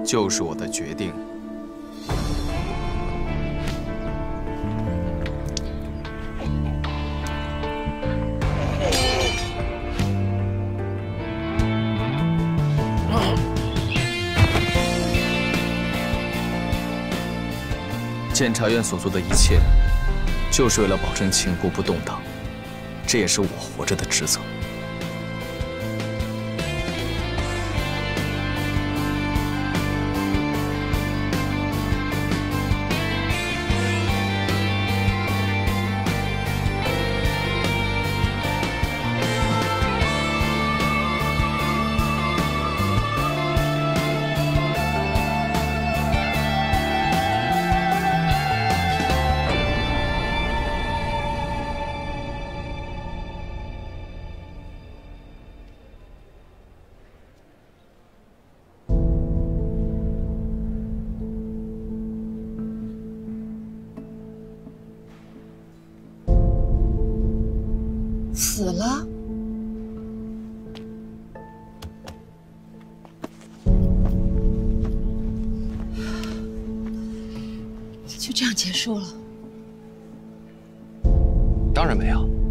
就是我的决定。监察院所做的一切，就是为了保证秦国不动荡，这也是我活着的职责。 死了？就这样结束了？ 当然没有。